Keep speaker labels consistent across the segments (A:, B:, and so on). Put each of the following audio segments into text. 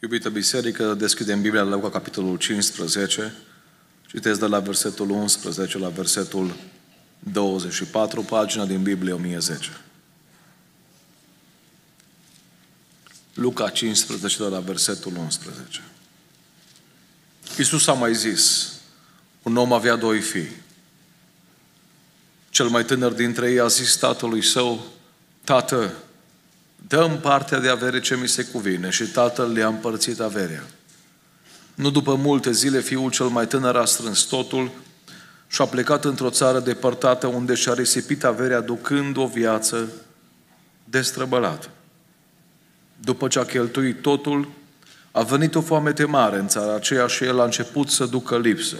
A: Iubită biserică, deschidem Biblia la Luca, capitolul 15. Citesc de la versetul 11 la versetul 24, pagina din Biblie 1010. Luca 15, de la versetul 11. Iisus a mai zis, un om avea doi fii. Cel mai tânăr dintre ei a zis tatălui său, Tată, dă-mi partea de avere ce mi se cuvine, și tatăl le-a împărțit averea. Nu după multe zile, fiul cel mai tânăr a strâns totul și a plecat într-o țară depărtată, unde și-a risipit averea, ducând o viață destrăbălată. După ce a cheltuit totul, a venit o foamete mare în țara aceea și el a început să ducă lipsă.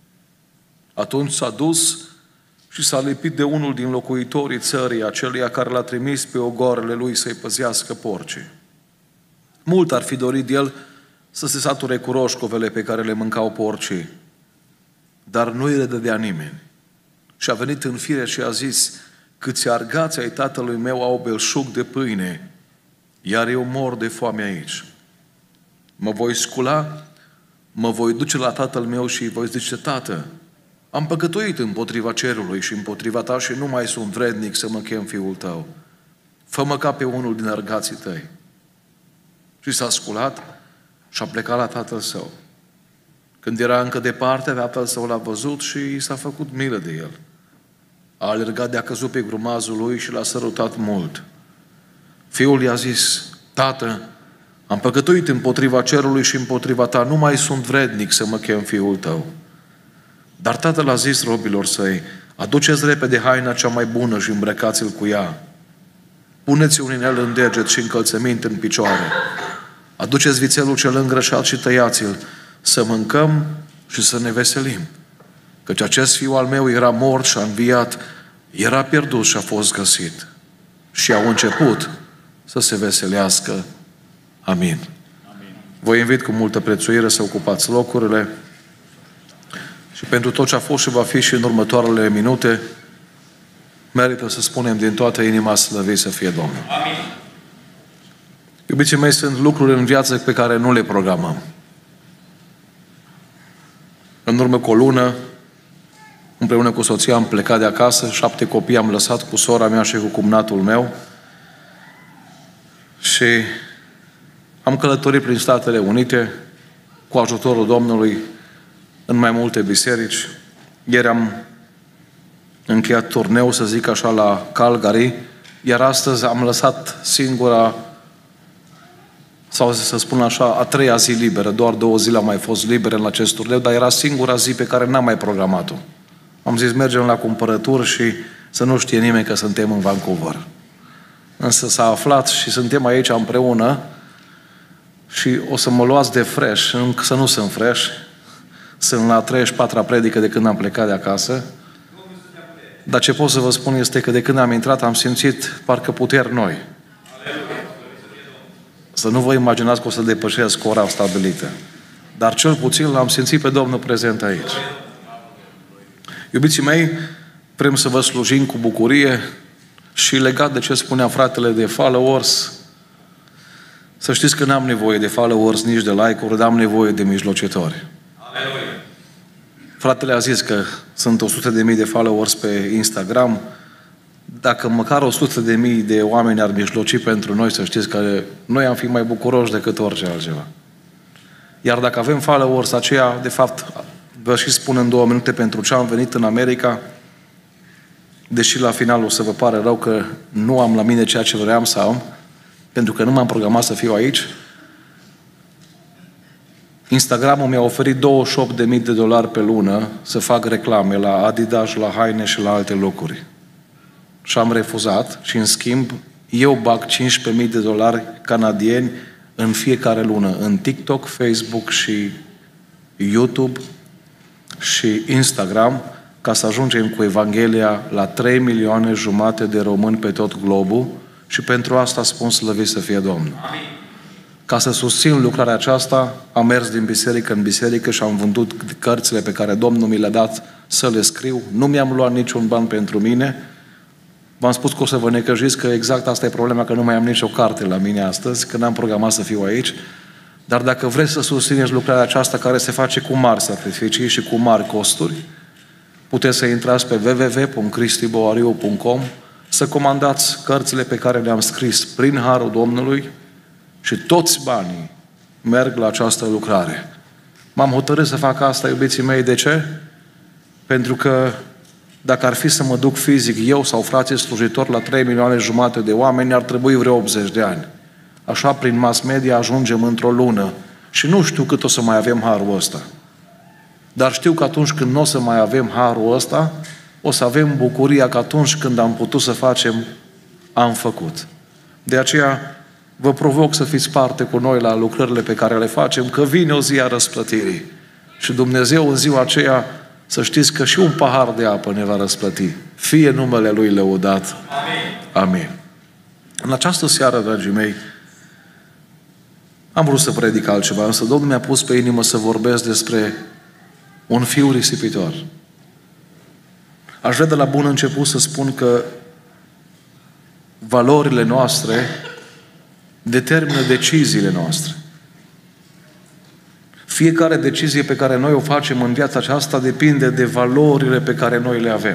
A: Atunci s-a dus și s-a lipit de unul din locuitorii țării, aceluia care l-a trimis pe ogoarele lui să-i păzească porcii. Mult ar fi dorit el să se sature cu roșcovele pe care le mâncau porcii, dar nu îi le dădea nimeni. Și a venit în fire și a zis, câți argați ai tatălui meu au belșug de pâine, iar eu mor de foame aici. Mă voi scula, mă voi duce la tatăl meu și îi voi zice, Tată, am păcătuit împotriva cerului și împotriva ta și nu mai sunt vrednic să mă chem fiul tău. Fă-mă ca pe unul din argații tăi. Și s-a sculat și a plecat la tatăl său. Când era încă departe, tatăl său l-a văzut și i s-a făcut milă de el. A alergat de-a căzut pe grumazul lui și l-a sărutat mult. Fiul i-a zis, Tată, am păcătuit împotriva cerului și împotriva ta, nu mai sunt vrednic să mă chem fiul tău. Dar tatăl a zis robilor săi, aduceți repede haina cea mai bună și îmbrăcați-l cu ea. Puneți un inel în deget și încălțăminte în picioare. Aduceți vițelul cel îngrășat și tăiați-l, să mâncăm și să ne veselim. Căci acest fiu al meu era mort și a înviat, era pierdut și a fost găsit. Și au început să se veselească. Amin. Amin. Vă invit cu multă prețuire să ocupați locurile. Și pentru tot ce a fost și va fi și în următoarele minute, merită să spunem din toată inima, slăvit să fie Domnul. Amin. Iubiții mei, sunt lucruri în viață pe care nu le programăm. În urmă cu o lună, împreună cu soția am plecat de acasă, 7 copii am lăsat cu sora mea și cu cumnatul meu și am călătorit prin Statele Unite cu ajutorul Domnului în mai multe biserici. Ieri am încheiat turneu, să zic așa, la Calgary, iar astăzi am lăsat singura, sau să spun așa, a 3-a zi liberă. Doar 2 zile am mai fost libere în acest turneu, dar era singura zi pe care n-am mai programat-o. Am zis, mergem la cumpărături și să nu știe nimeni că suntem în Vancouver. Însă s-a aflat și suntem aici împreună și o să mă luați de fresh, să nu sunt fresh. Sunt la 34-a predică de când am plecat de acasă. Dar ce pot să vă spun este că de când am intrat am simțit parcă puteri noi. Să nu vă imaginați că o să depășesc ora stabilită. Dar cel puțin l-am simțit pe Domnul prezent aici. Iubiții mei, vrem să vă slujim cu bucurie și legat de ce spunea fratele de followers, să știți că n-am nevoie de followers, nici de like-uri, dar am nevoie de mijlocitori. Fratele a zis că sunt 100.000 de followers pe Instagram. Dacă măcar 100.000 de oameni ar mijloci pentru noi, să știți că noi am fi mai bucuroși decât orice altceva. Iar dacă avem followers, aceea, de fapt, vă și spun în 2 minute pentru ce am venit în America, deși la final o să vă pare rău că nu am la mine ceea ce vreau să am, pentru că nu m-am programat să fiu aici. Instagramul mi-a oferit $28.000 pe lună să fac reclame la Adidas, la haine și la alte locuri. Și am refuzat și, în schimb, eu bag $15.000 canadieni în fiecare lună în TikTok, Facebook și YouTube și Instagram, ca să ajungem cu Evanghelia la 3,5 milioane de români pe tot globul și pentru asta spun slăvit să fie Domnul. Amin. Ca să susțin lucrarea aceasta, am mers din biserică în biserică și am vândut cărțile pe care Domnul mi le-a dat să le scriu. Nu mi-am luat niciun ban pentru mine. V-am spus că o să vă necăjiți că exact asta e problema, că nu mai am nicio carte la mine astăzi, că n-am programat să fiu aici. Dar dacă vreți să susțineți lucrarea aceasta care se face cu mari sacrificii și cu mari costuri, puteți să intrați pe www.cristiboariu.com, să comandați cărțile pe care le-am scris prin Harul Domnului și toți banii merg la această lucrare. M-am hotărât să fac asta, iubiții mei. De ce? Pentru că dacă ar fi să mă duc fizic eu sau frații slujitori la 3,5 milioane de oameni, ar trebui vreo 80 de ani. Așa, prin mass media, ajungem într-o lună. Și nu știu cât o să mai avem harul ăsta. Dar știu că atunci când nu o să mai avem harul ăsta, o să avem bucuria că atunci când am putut să facem, am făcut. De aceea, vă provoc să fiți parte cu noi la lucrările pe care le facem, că vine o zi a răsplătirii. Și Dumnezeu în ziua aceea, să știți că și un pahar de apă ne va răsplăti. Fie numele Lui lăudat. Amin. Amin. În această seară, dragii mei, am vrut să predic altceva, însă Domnul mi-a pus pe inimă să vorbesc despre un fiu risipitor. Aș vrea de la bun început să spun că valorile noastre determină deciziile noastre. Fiecare decizie pe care noi o facem în viața aceasta depinde de valorile pe care noi le avem.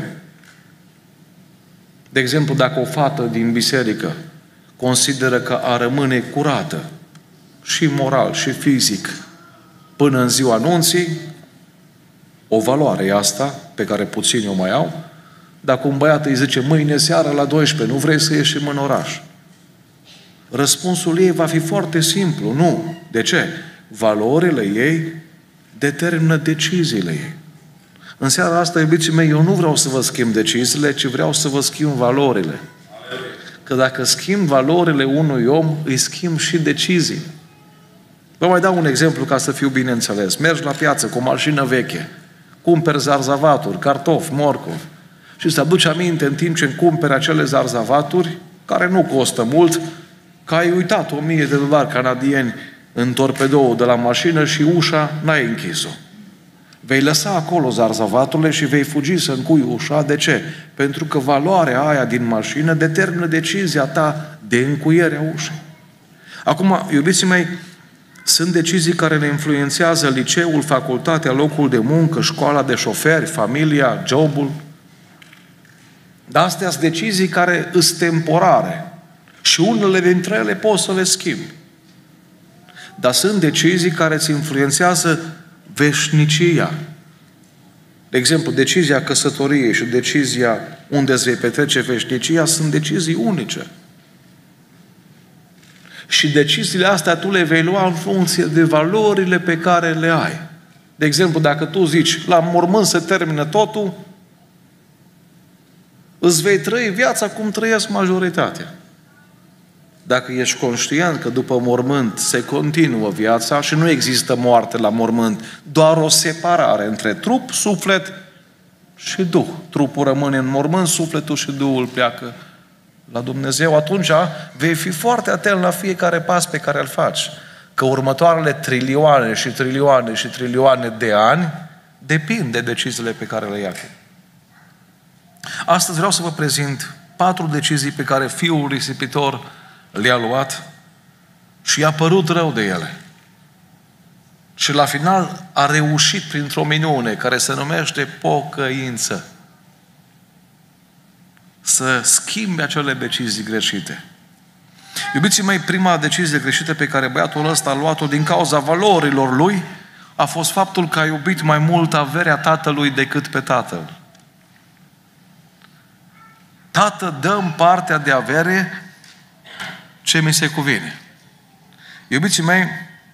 A: De exemplu, dacă o fată din biserică consideră că a rămâne curată și moral și fizic până în ziua anunții, o valoare e asta, pe care puțini o mai au. Dacă un băiat îi zice mâine seara la 12, nu vrei să ieșim în oraș? Răspunsul ei va fi foarte simplu. Nu. De ce? Valorile ei determină deciziile ei. În seara asta, iubiții mei, eu nu vreau să vă schimb deciziile, ci vreau să vă schimb valorile. Că dacă schimb valorile unui om, îi schimb și deciziile. Vă mai dau un exemplu ca să fiu bine înțeles. Mergi la piață cu o mașină veche, cumperi zarzavaturi, cartofi, morcovi și îți aduci aminte în timp ce cumperi acele zarzavaturi, care nu costă mult, că ai uitat $1.000 canadieni în torpedoul de la mașină și ușa n-ai închis-o. Vei lăsa acolo zarzavaturile și vei fugi să încui ușa. De ce? Pentru că valoarea aia din mașină determină decizia ta de încuiere a ușei. Acum, iubiții mei, sunt decizii care ne influențează liceul, facultatea, locul de muncă, școala de șoferi, familia, jobul. Dar astea sunt decizii care sunt temporare. Și unele dintre ele poți să le schimbi. Dar sunt decizii care îți influențează veșnicia. De exemplu, decizia căsătoriei și decizia unde îți vei petrece veșnicia sunt decizii unice. Și deciziile astea tu le vei lua în funcție de valorile pe care le ai. De exemplu, dacă tu zici, la mormânt se termină totul, îți vei trăi viața cum trăiesc majoritatea. Dacă ești conștient că după mormânt se continuă viața și nu există moarte la mormânt, doar o separare între trup, suflet și Duh. Trupul rămâne în mormânt, sufletul și Duhul pleacă la Dumnezeu, atunci vei fi foarte atent la fiecare pas pe care îl faci. Că următoarele trilioane și trilioane și trilioane de ani depind de deciziile pe care le ia. Astăzi vreau să vă prezint 4 decizii pe care fiul risipitor le-a luat și i-a părut rău de ele. Și la final a reușit printr-o minune care se numește pocăință să schimbe acele decizii greșite. Iubiții mei, prima decizie greșită pe care băiatul ăsta a luat-o din cauza valorilor lui a fost faptul că a iubit mai mult averea tatălui decât pe tatăl. Tată, dă-mi partea de avere ce mi se cuvine. Iubiții mei,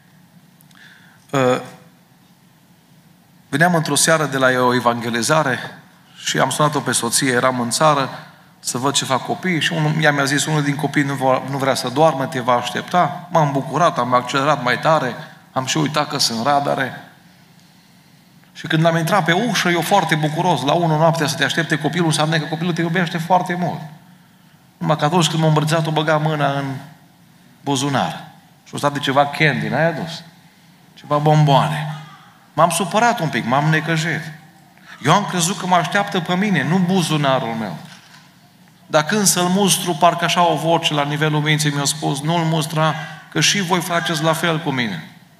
A: veneam într-o seară de la o evangelizare și am sunat-o pe soție, eram în țară să văd ce fac copiii și ea mi-a zis, unul din copii nu vrea să doarmă, te va aștepta. M-am bucurat, am accelerat mai tare, am și uitat că sunt radare. Și când am intrat pe ușă, eu foarte bucuros, la 1 noaptea să te aștepte copilul, înseamnă că copilul te iubește foarte mult. Numai că atunci când m-am îmbrățiat, o băga mâna în buzunar. Și o stat de ceva candy, n-ai adus? Ceva bomboane. M-am supărat un pic, m-am necăjit. Eu am crezut că mă așteaptă pe mine, nu buzunarul meu. Dar când să-l mustru, parcă așa o voce la nivelul minții mi-a spus, nu-l mustra, că și voi faceți la fel cu mine.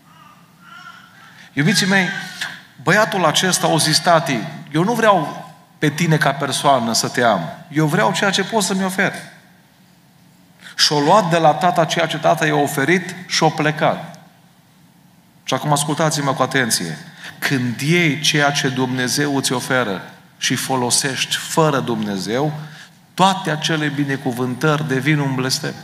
A: Iubiții mei, băiatul acesta o zis: tati, eu nu vreau pe tine ca persoană să te am. Eu vreau ceea ce poți să-mi oferi. Și-o luat de la tata ceea ce tata i-a oferit și-o plecat. Și acum ascultați-mă cu atenție. Când iei ceea ce Dumnezeu îți oferă și folosești fără Dumnezeu, toate acele binecuvântări devin un blestem.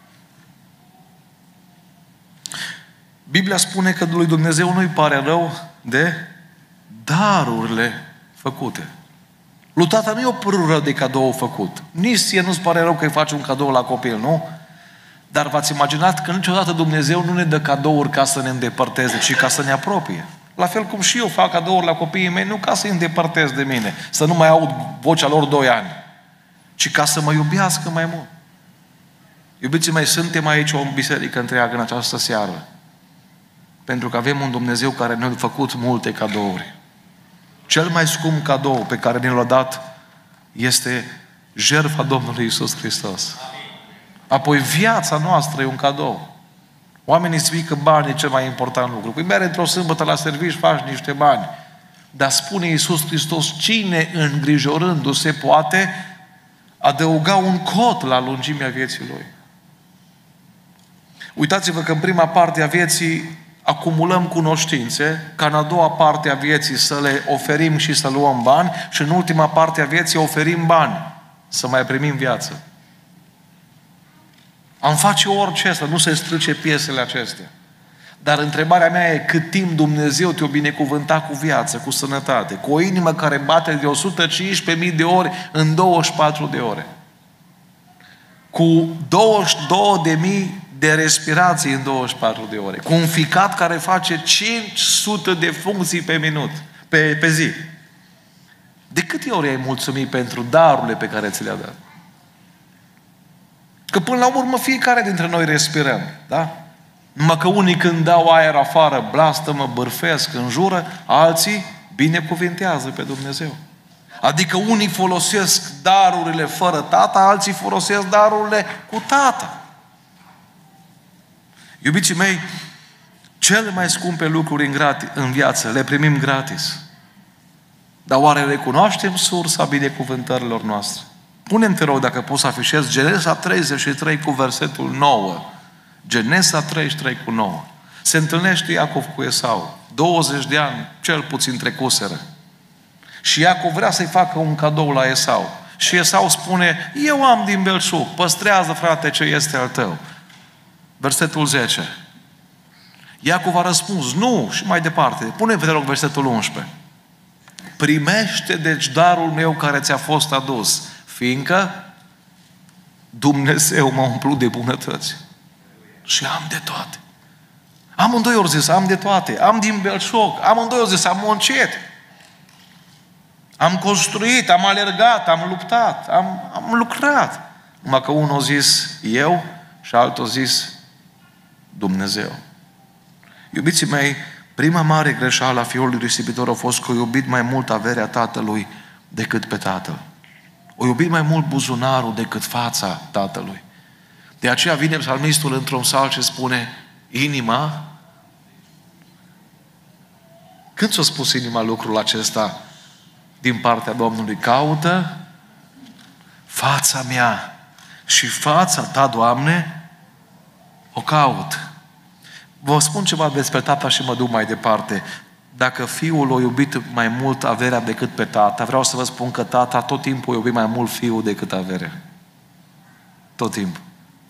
A: Biblia spune că lui Dumnezeu nu-i pare rău de darurile făcute. Lui tata nu-i o părură de cadou făcut. Nici ție nu-ți pare rău că îi faci un cadou la copil, nu? Dar v-ați imaginat că niciodată Dumnezeu nu ne dă cadouri ca să ne îndepărteze, ci ca să ne apropie. La fel cum și eu fac cadouri la copiii mei, nu ca să-i îndepărtez de mine, să nu mai aud vocea lor 2 ani, ci ca să mă iubească mai mult. Iubiții mei, suntem aici o biserică întreagă în această seară, pentru că avem un Dumnezeu care ne-a făcut multe cadouri. Cel mai scump cadou pe care ne l-a dat este jertfa Domnului Iisus Hristos. Apoi viața noastră e un cadou. Oamenii spun că banii e cel mai important lucru. Păi mergi într-o sâmbătă la serviciu, faci niște bani. Dar spune Iisus Hristos, cine îngrijorându-se poate adăuga un cot la lungimea vieții lui. Uitați-vă că în prima parte a vieții acumulăm cunoștințe, ca în a doua parte a vieții să le oferim și să luăm bani și în ultima parte a vieții oferim bani să mai primim viață. Am face orice să nu se strice piesele acestea. Dar întrebarea mea e cât timp Dumnezeu te-o binecuvânta cu viață, cu sănătate, cu o inimă care bate de 115.000 de ori în 24 de ore. Cu 22.000 de respirații în 24 de ore. Cu un ficat care face 500 de funcții pe minut, pe zi. De câte ori ai mulțumit pentru darurile pe care ți le-a dat? Că până la urmă fiecare dintre noi respirăm, da? Numai că unii când dau aer afară, blastămă, bârfesc, înjură, alții binecuvintează pe Dumnezeu. Adică unii folosesc darurile fără tata, alții folosesc darurile cu tata. Iubiții mei, cele mai scumpe lucruri în viață le primim gratis. Dar oare recunoaștem sursa binecuvântărilor noastre? Pune-mi, te rog, dacă poți să afișezi Genesa 33 cu versetul 9. Genesa 33 cu 9. Se întâlnește Iacov cu Esau. 20 de ani, cel puțin trecuseră. Și Iacov vrea să-i facă un cadou la Esau. Și Esau spune, eu am din belșug, păstrează, frate, ce este al tău. Versetul 10. Iacov a răspuns, nu, și mai departe. Pune-mi, te rog, versetul 11. Primește, deci, darul meu care ți-a fost adus, fiindcă Dumnezeu m-a umplut de bunătăți. Și am de toate. Amândoi au zis, am de toate. Am din belșug. Amândoi au zis, am muncit. Am construit, am alergat, am luptat, am lucrat. Numai că unul a zis eu și altul a zis Dumnezeu. Iubiții mei, prima mare greșeală a fiului risipitor a fost că a iubit mai mult averea tatălui decât pe tatăl. O iubit mai mult buzunarul decât fața tatălui. De aceea vine psalmistul într-un psalm și spune, inima. Când s-a spus inima lucrul acesta din partea Domnului? Caută fața mea și fața ta, Doamne, o caut. Vă spun ceva despre tata și mă duc mai departe. Dacă fiul a iubit mai mult averea decât pe tata, vreau să vă spun că tata tot timpul a iubit mai mult fiul decât averea. Tot timpul.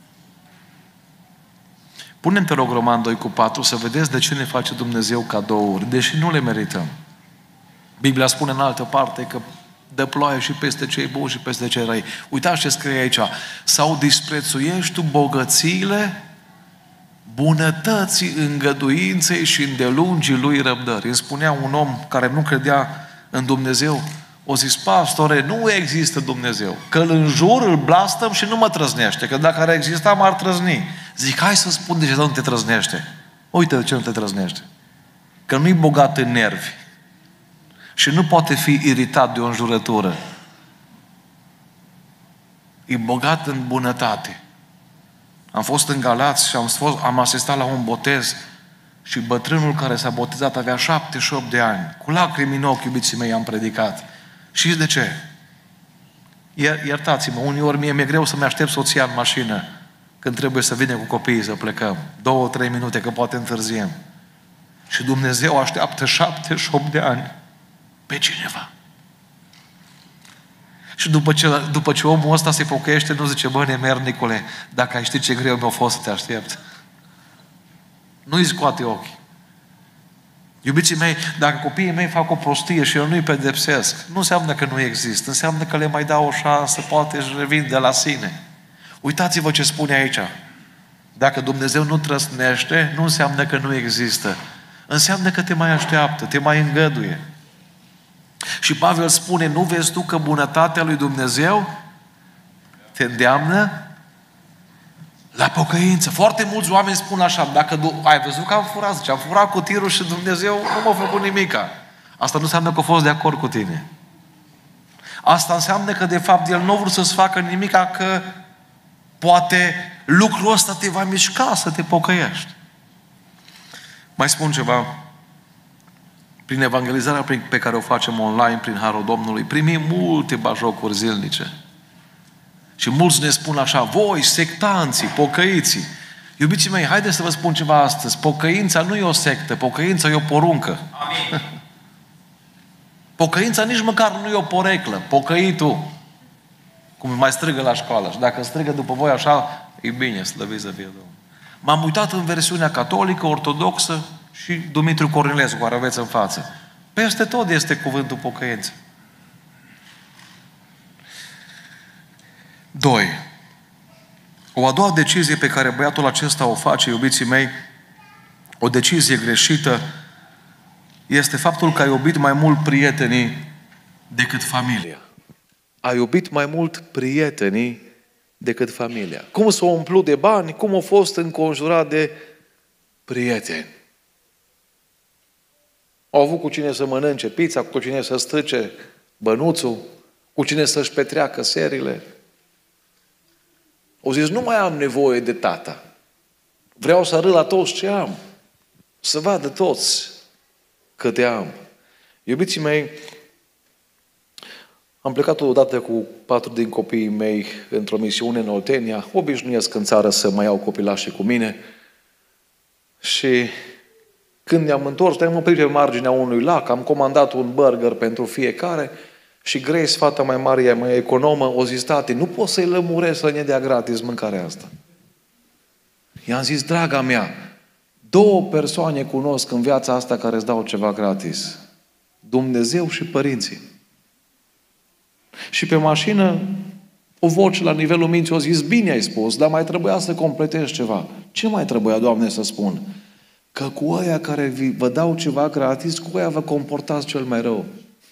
A: Punem, te rog, Roman 2 cu 4 să vedeți de ce ne face Dumnezeu cadouri, deși nu le merităm. Biblia spune în altă parte că dă ploaie și peste cei buni și peste cei răi. Uitați ce scrie aici. Sau disprețuiești tu bogățiile bunătății, îngăduinței și îndelungii lui răbdări. Îmi spunea un om care nu credea în Dumnezeu, o zis, pastore, nu există Dumnezeu. Că îl înjur, îl blastăm și nu mă trăznește. Că dacă ar exista, m-ar trăzni. Zic, hai să spun de ce nu te trăznește. Uite de ce nu te trăznește. Că nu-i bogat în nervi. Și nu poate fi iritat de o înjurătură. E bogat în bunătate. Am fost în Galați și am asistat la un botez Și bătrânul care s-a botezat avea 78 de ani. Cu lacrimi în ochi, iubiții mei, am predicat. Și de ce? Iertați-mă, uneori mie mi-e greu să-mi aștept soția în mașină când trebuie să vină cu copiii să plecăm. 2-3 minute, că poate întârziem. Și Dumnezeu așteaptă 78 de ani pe cineva. Și după ce omul ăsta se pocăiește, nu zice, bă, nemernicule, dacă ai ști ce greu mi-a fost să te aștept. Nu-i scoate ochii. Iubiții mei, dacă copiii mei fac o prostie și eu nu-i pedepsesc, nu înseamnă că nu există, înseamnă că le mai dau o șansă, poate își revin de la sine. Uitați-vă ce spune aici. Dacă Dumnezeu nu trăsnește, nu înseamnă că nu există. Înseamnă că te mai așteaptă, te mai îngăduie. Și Pavel spune, nu vezi tu că bunătatea lui Dumnezeu te îndeamnă la pocăință. Foarte mulți oameni spun așa, dacă ai văzut că am furat, zice, am furat cu tirul și Dumnezeu nu m-a făcut nimica. Asta nu înseamnă că a fost de acord cu tine. Asta înseamnă că de fapt El nu a vrut să-ți facă nimica, că poate lucrul ăsta te va mișca să te pocăiești. Mai spun ceva. Prin evangelizarea pe care o facem online, prin Harul Domnului, primim multe bajocuri zilnice. Și mulți ne spun așa, voi, sectanții, pocăiții. Iubiții mei, haideți să vă spun ceva astăzi. Pocăința nu e o sectă, pocăința e o poruncă. Amin. Pocăința nici măcar nu e o poreclă. Pocăitul, cum mai strigă la școală. Și dacă strigă după voi așa, e bine, slăviți să fie Domnul. M-am uitat în versiunea catolică, ortodoxă și Dumitru Cornilescu, care aveți în față. Peste tot este cuvântul pocăință. 2. O a doua decizie pe care băiatul acesta o face, iubiții mei, o decizie greșită, este faptul că a iubit mai mult prietenii decât familia. A iubit mai mult prietenii decât familia. Cum s-a umplut de bani, cum a fost înconjurat de prieteni. Au avut cu cine să mănânce pizza, cu cine să strice bănuțul, cu cine să-și petreacă serile. Au zis, nu mai am nevoie de tata. Vreau să arăt la toți ce am. Să vadă toți câte am. Iubiții mei, am plecat odată cu 4 din copiii mei într-o misiune în Oltenia. Obișnuiesc în țară să mai iau copilașii cu mine. Și când ne-am întors, ne-am oprit pe marginea unui lac, am comandat un burger pentru fiecare și Grace, fata mai mare, mai economă, o zis, tati, nu pot să-i lămuresc să ne dea gratis mâncarea asta. I-am zis, draga mea, 2 persoane cunosc în viața asta care îți dau ceva gratis. Dumnezeu și părinții. Și pe mașină, o voce la nivelul minții a zis, bine ai spus, dar mai trebuia să completezi ceva. Ce mai trebuia, Doamne, să spun? Că cu ăia care vă dau ceva gratis, cu ăia vă comportați cel mai rău.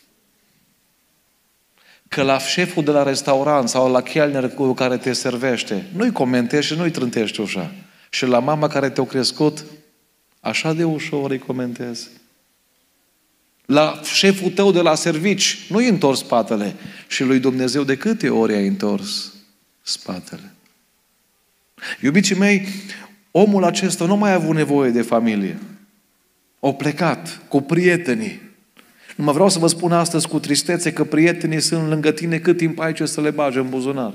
A: Că la șeful de la restaurant sau la chelner cu care te servește, nu-i comentezi și nu-i trântești ușa. Și la mama care te-a crescut, așa de ușor îi comentezi. La șeful tău de la servici, nu-i întors spatele. Și lui Dumnezeu de câte ori ai întors spatele? Iubiții mei, omul acesta nu mai a avut nevoie de familie. O plecat cu prietenii. Nu mă vreau să vă spun astăzi cu tristețe că prietenii sunt lângă tine cât timp ai ce să le bagi în buzunar.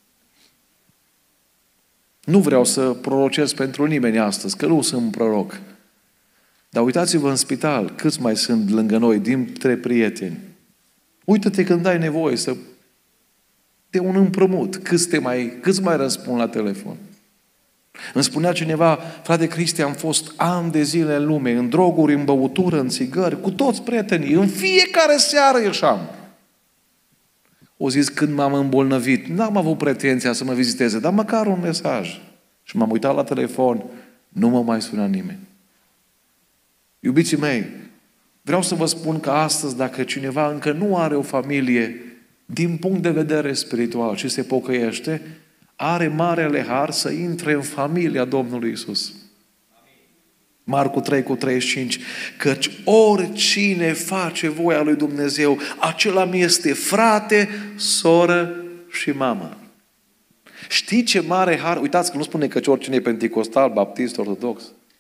A: Nu vreau să prorocesc pentru nimeni astăzi, că nu sunt un proroc. Dar uitați-vă în spital, câți mai sunt lângă noi dintre prieteni. Uită-te când ai nevoie de un împrumut. Câți mai răspund la telefon? Îmi spunea cineva, frate Cristi, am fost ani de zile în lume, în droguri, în băutură, în țigări, cu toți prietenii. În fiecare seară ieșeam. O zis, când m-am îmbolnăvit, n-am avut pretenția să mă viziteze, dar măcar un mesaj. Și m-am uitat la telefon, nu mă mai suna nimeni. Iubiții mei, vreau să vă spun că astăzi, dacă cineva încă nu are o familie, din punct de vedere spiritual și se pocăiește, are marele har să intre în familia Domnului Iisus. Marcu 3:35, căci oricine face voia lui Dumnezeu, acela mi este frate, soră și mamă. Știi ce mare har? Uitați că nu spune că oricine e penticostal, baptist, ortodox.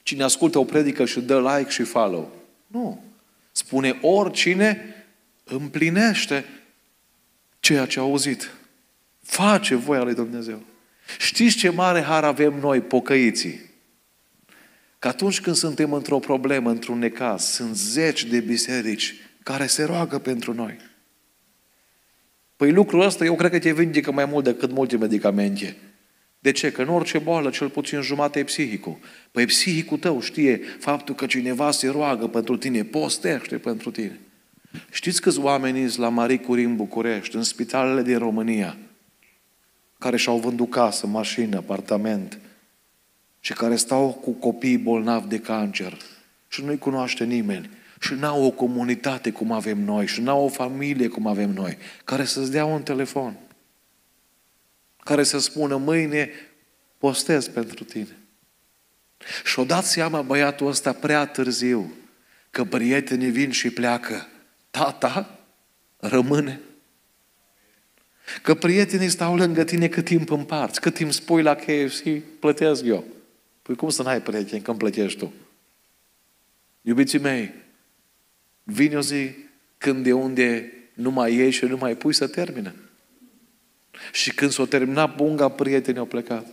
A: Cine ascultă o predică și dă like și follow. Nu. Spune oricine împlinește ceea ce a auzit. Face voia lui Dumnezeu. Știți ce mare har avem noi, pocăiții? Că atunci când suntem într-o problemă, într-un necaz, sunt zeci de biserici care se roagă pentru noi. Păi lucrul ăsta eu cred că te vindecă mai mult decât multe medicamente. De ce? Că în orice boală, cel puțin jumate e psihicul. Păi psihicul tău știe faptul că cineva se roagă pentru tine, postește pentru tine. Știți câți oameni la Marie Curie în București, în spitalele din România, care și-au vândut casă, mașină, apartament și care stau cu copiii bolnavi de cancer și nu-i cunoaște nimeni și n-au o comunitate cum avem noi și n-au o familie cum avem noi, care să-ți dea un telefon, care să spună mâine postez pentru tine. Și-o dat seama băiatul ăsta prea târziu că prietenii vin și pleacă. Tata rămâne. Că prietenii stau lângă tine cât timp împarți, cât timp spui la KFC, plătesc eu. Păi cum să n-ai prieteni când plătești tu? Iubiții mei, vine o zi când de unde nu mai iei și nu mai pui să termină. Și când s-o termina punga, prietenii au plecat.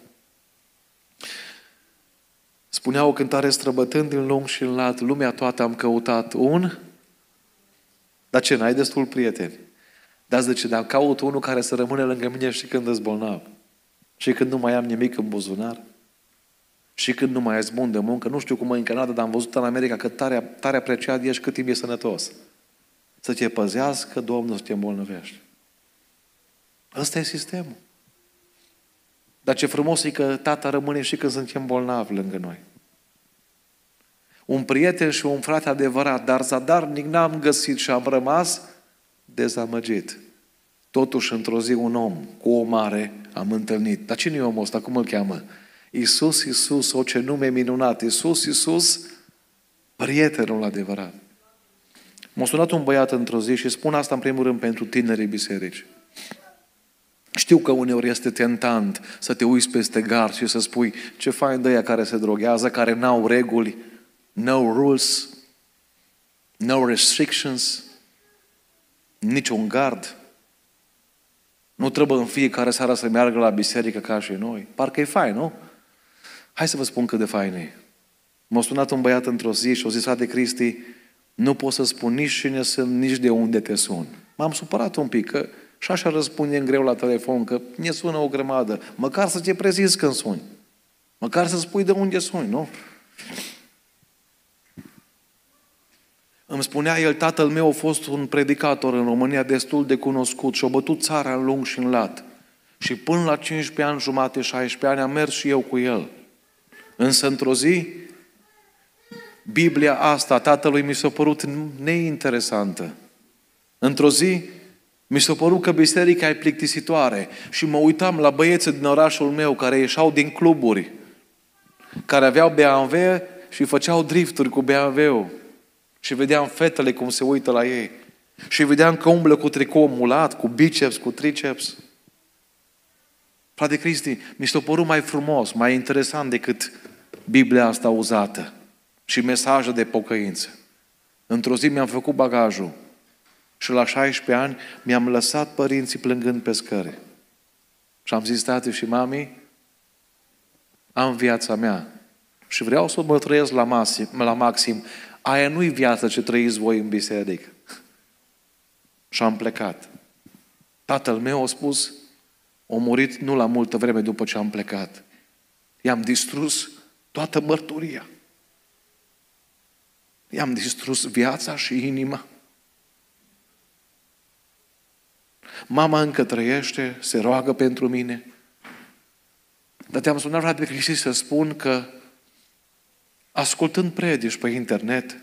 A: Spunea o cântare străbătând din lung și în lat, lumea toată am căutat un... Dar ce, n-ai destul prieteni? Dar zice, dar caut unul care să rămâne lângă mine și când îți bolnav. Și când nu mai am nimic în buzunar. Și când nu mai ești bun de muncă. Nu știu cum e în Canada, dar am văzut în America că tare apreciat ești cât timp e sănătos. Să te păzească Domnul să te îmbolnăvești. Ăsta e sistemul. Dar ce frumos e că tata rămâne și când suntem bolnavi lângă noi. Un prieten și un frate adevărat, dar zadarnic n-am găsit și am rămas dezamăgit. Totuși, într-o zi, un om cu o mare am întâlnit. Dar cine e omul ăsta? Cum îl cheamă? Iisus, Iisus, o ce nume minunat. Iisus, Iisus, prietenul adevărat. M-a sunat un băiat într-o zi și spun asta în primul rând pentru tinerii biserici. Știu că uneori este tentant să te uiți peste gard și să spui ce fain de ăia care se droghează, care n-au reguli, no rules, no restrictions, niciun gard. Nu trebuie în fiecare seară să meargă la biserică ca și noi. Parcă e fain, nu? Hai să vă spun cât de fain e. M-a sunat un băiat într-o zi și a zis, frate Cristi, nu pot să spun nici cine sunt, nici de unde te sun. M-am supărat un pic, că și așa răspundem greu la telefon, că ne sună o grămadă. Măcar să te prezinți când suni. Măcar să spui de unde suni, nu? Îmi spunea el, tatăl meu a fost un predicator în România destul de cunoscut și a bătut țara în lung și în lat. Și până la 15 ani, jumate, 16 ani, am mers și eu cu el. Însă, într-o zi, Biblia asta, tatălui, mi s-a părut neinteresantă. Într-o zi, mi s-a părut că biserica e plictisitoare și mă uitam la băieții din orașul meu care ieșeau din cluburi, care aveau BMW și făceau drifturi cu BMW-ul. Și vedeam fetele cum se uită la ei. Și vedeam că umblă cu tricou mulat, cu biceps, cu triceps. Frate Cristi, mi s-a părut mai frumos, mai interesant decât Biblia asta uzată și mesaje de pocăință. Într-o zi mi-am făcut bagajul și la 16 ani mi-am lăsat părinții plângând pe scări. Și am zis, tati și mami, am viața mea și vreau să mă trăiesc la maxim. Aia nu-i viața ce trăiți voi în biserică. Și am plecat. Tatăl meu a spus, a murit nu la multă vreme după ce am plecat. I-am distrus toată mărturia. I-am distrus viața și inima. Mama încă trăiește, se roagă pentru mine. Dar te-am sunat, frate Cristi, să spun că ascultând predici pe internet,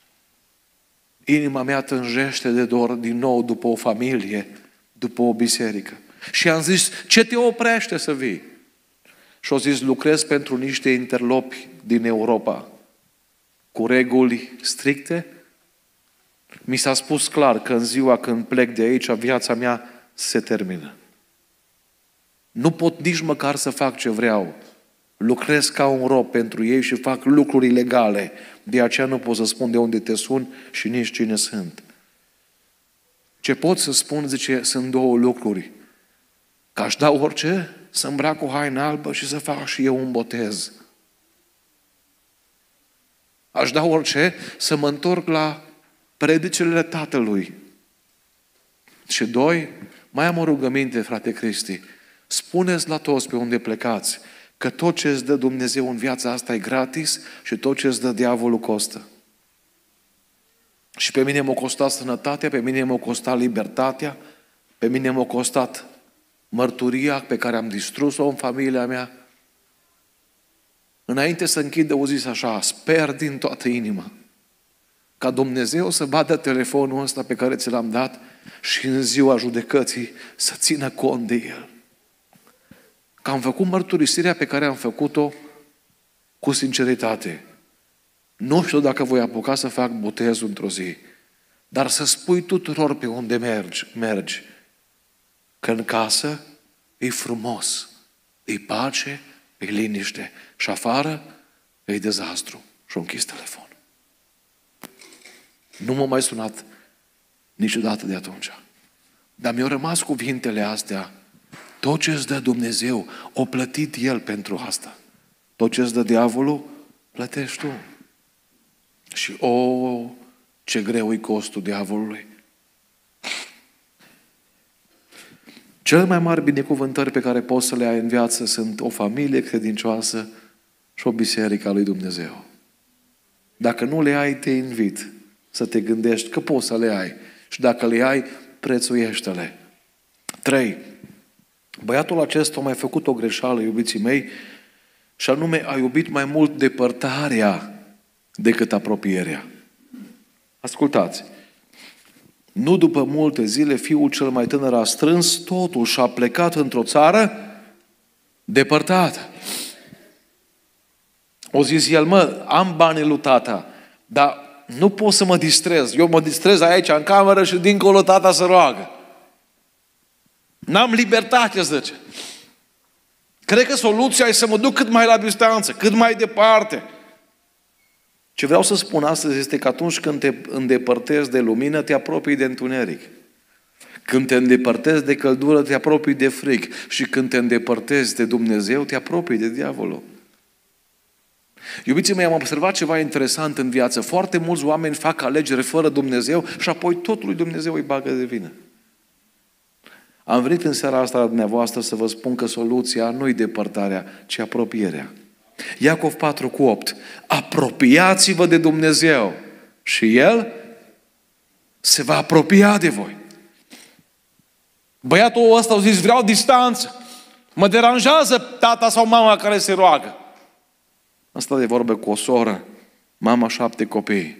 A: inima mea tânjește de dor din nou după o familie, după o biserică. Și am zis, ce te oprește să vii? Și au zis, lucrez pentru niște interlopi din Europa, cu reguli stricte. Mi s-a spus clar că în ziua când plec de aici, viața mea se termină. Nu pot nici măcar să fac ce vreau. lucrez ca un rob pentru ei și fac lucruri ilegale. De aceea nu pot să spun de unde te sun și nici cine sunt. Ce pot să spun, zice, sunt două lucruri. Că aș da orice să îmbrac o haină albă și să fac și eu un botez. Aș da orice să mă întorc la predicile Tatălui. Și doi, mai am o rugăminte, frate Cristi. Spuneți la toți pe unde plecați că tot ce îți dă Dumnezeu în viața asta e gratis și tot ce îți dă diavolul costă. Și pe mine m-a costat sănătatea, pe mine m-a costat libertatea, pe mine m-a costat mărturia pe care am distrus-o în familia mea. Înainte să închid, o zis așa, sper din toată inima ca Dumnezeu să vadă telefonul ăsta pe care ți l-am dat și în ziua judecății să țină cont de el. Că am făcut mărturisirea pe care am făcut-o cu sinceritate. Nu știu dacă voi apuca să fac botezul într-o zi, dar să spui tuturor pe unde mergi, că în casă e frumos, e pace, e liniște și afară e dezastru. Și-o închis telefon. Nu m-a mai sunat niciodată de atunci. Dar mi-au rămas cuvintele astea. Tot ce îți dă Dumnezeu, o plătit El pentru asta. Tot ce îți dă diavolul, plătești tu. Și ce greu e costul diavolului. Cele mai mari binecuvântări pe care poți să le ai în viață sunt o familie credincioasă și o biserică a lui Dumnezeu. Dacă nu le ai, te invit să te gândești că poți să le ai. Și dacă le ai, prețuiește-le. 3. Băiatul acesta a mai făcut o greșeală, iubiții mei, și anume a iubit mai mult depărtarea decât apropierea. Ascultați! Nu după multe zile, fiul cel mai tânăr a strâns totul și a plecat într-o țară depărtată. O zis el, am banii lui tata, dar nu pot să mă distrez. Eu mă distrez aici în cameră și dincolo tata se roagă. N-am libertate, zice. Cred că soluția e să mă duc cât mai la distanță, cât mai departe. Ce vreau să spun astăzi este că atunci când te îndepărtezi de lumină, te apropii de întuneric. Când te îndepărtezi de căldură, te apropii de frig. Și când te îndepărtezi de Dumnezeu, te apropii de diavolul. Iubiții mei, am observat ceva interesant în viață. Foarte mulți oameni fac alegere fără Dumnezeu și apoi totul lui Dumnezeu îi bagă de vină. Am venit în seara asta la dumneavoastră să vă spun că soluția nu-i depărtarea, ci apropierea. Iacov 4:8. Apropiați-vă de Dumnezeu și El se va apropia de voi. Băiatul ăsta a zis, vreau distanță. Mă deranjează tata sau mama care se roagă. Asta de vorbă cu o soră, mama 7 copii.